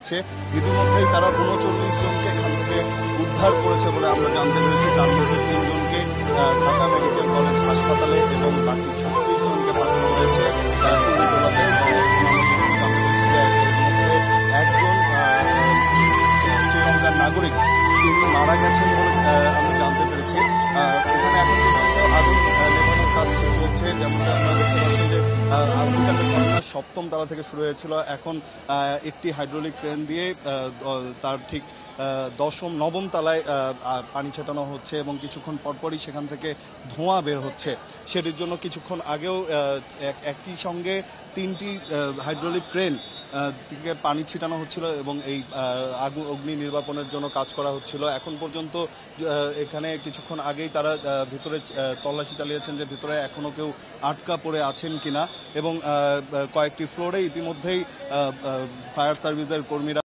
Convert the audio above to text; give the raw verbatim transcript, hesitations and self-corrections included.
ইতিমধ্যেই তারা উনচল্লিশ জনকে এখান থেকে উদ্ধার করেছে বলে আমরা জানতে পেরেছি। তার মধ্যে তিনজনকে ঢাকা মেডিকেল কলেজ হাসপাতালে এবং বাকি ছত্রিশ জনকে পাঠানো হয়েছে কুমিটোলাতে। একজন শ্রীলঙ্কার নাগরিক তিনি মারা গেছেন বলে আমি জানতে পেরেছি। এখানে এখন পর্যন্ত আগুন নেভানোর কাজ চলছে। যেমনটা আপনারা দেখতে পাচ্ছেন যে আগুনকাণ্ডের ঘটনা সপ্তম তালা থেকে শুরু হয়েছিল। এখন একটি হাইড্রোলিক ক্রেন দিয়ে তার ঠিক দশম নবম তলায় পানি ছেটানো হচ্ছে এবং কিছুক্ষণ পরপরই সেখান থেকে ধোঁয়া বের হচ্ছে। সেটির জন্য কিছুক্ষণ আগেও একই সঙ্গে তিনটি হাইড্রোলিক ক্রেন দিকে পানি ছিটানো হচ্ছিল এবং এই আগুন অগ্নি নির্বাপনের জন্য কাজ করা হচ্ছিল। এখন পর্যন্ত এখানে কিছুক্ষণ আগেই তারা ভিতরে তল্লাশি চালিয়েছেন যে ভিতরে এখনো কেউ আটকা পড়ে আছেন কিনা এবং কয়েকটি ফ্লোরে ইতিমধ্যেই ফায়ার সার্ভিসের কর্মীরা